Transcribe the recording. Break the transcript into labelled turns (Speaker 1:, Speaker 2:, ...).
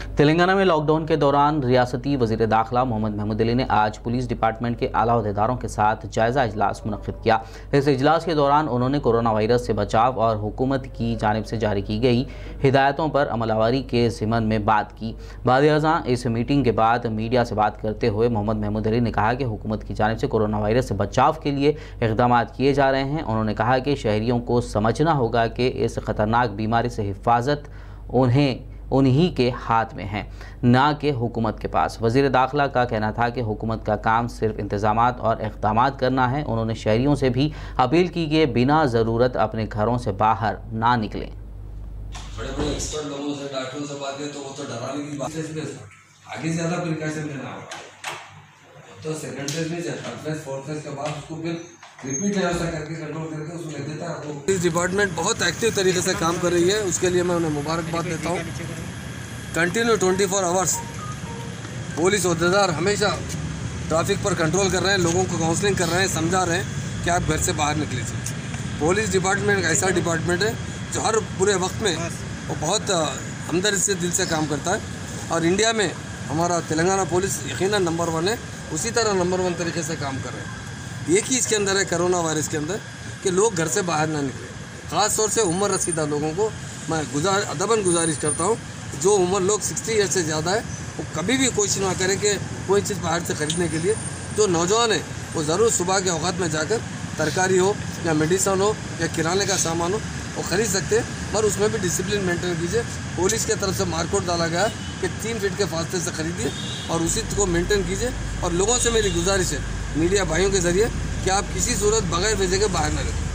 Speaker 1: तेलंगाना में लॉकडाउन के दौरान रियासती वज़ीर दाखिला मोहम्मद महमूद अली ने आज पुलिस डिपार्टमेंट के आला अहदेदारों के साथ जायज़ा इजलास मुनक़्क़िद किया। इस इजलास के दौरान उन्होंने कोरोना वायरस से बचाव और हुकूमत की जानिब से जारी की गई हिदायतों पर अमलावरी के ज़िमन में बात की। बाद इस मीटिंग के बाद मीडिया से बात करते हुए मोहम्मद महमूद अली ने कहा कि हुकूमत की जानिब से कोरोना वायरस से बचाव के लिए इक़दाम किए जा रहे हैं। उन्होंने कहा कि शहरियों को समझना होगा कि इस ख़तरनाक बीमारी से हिफाजत उन्हीं के हाथ में है, ना कि हुकूमत के पास। वज़ीर दाखिला का कहना था कि हुकूमत का काम सिर्फ इंतज़ामात और इक़दामात करना है। उन्होंने शहरियों से भी अपील की कि बिना ज़रूरत अपने घरों से बाहर ना निकलें।
Speaker 2: बड़े बड़े एक्सपर्ट लोगों से, डॉक्टरों से बात करें तो वो तो डराने की बात है, आगे ज़्यादा प्रिकॉशन लेना होगा। तो सेकंड फेज में थर्ड फेज फोर्थ फेज के बाद उसको फिर रिपीट व्यवस्था करके कंट्रोल करके उसको ले देता है। तो इस डिपार्टमेंट बहुत एक्टिव तरीके से काम कर रही है, उसके लिए मैं उन्हें मुबारकबाद देता हूँ। कंटिन्यू 24 आवर्स पुलिस अहदेदार हमेशा ट्रैफिक पर कंट्रोल कर रहे हैं, लोगों को काउंसलिंग कर रहे हैं, समझा रहे हैं कि आप घर से बाहर निकले। पुलिस डिपार्टमेंट एक ऐसा डिपार्टमेंट है जो हर बुरे वक्त में वो बहुत हमदर्दी से दिल से काम करता है, और इंडिया में हमारा तेलंगाना पुलिस यकीनन नंबर 1 है। उसी तरह नंबर 1 तरीके से काम कर रहे हैं। एक ही इसके अंदर है कोरोना वायरस के अंदर कि लोग घर से बाहर ना निकले। ख़ास तौर से उम्र रसीदा लोगों को मैं अदबन गुजारिश करता हूँ, जो उम्र लोग 60 ईयर से ज़्यादा है वो कभी भी कोशिश ना करें कि कोई चीज़ बाहर से ख़रीदने के लिए। जो नौजवान है वो ज़रूर सुबह के औकात में जाकर तरकारी हो या मेडिसन हो या किराने का सामान हो वो ख़रीद सकते हैं, पर उसमें भी डिसिप्लिन मेंटेन कीजिए। पुलिस की तरफ से मार्कआउट डाला गया कि 3 फीट के फासले से ख़रीदिए और उसी को मेंटेन कीजिए। और लोगों से मेरी गुजारिश है मीडिया भाइयों के ज़रिए कि आप किसी सूरत बगैर वजह के बाहर न निकलें।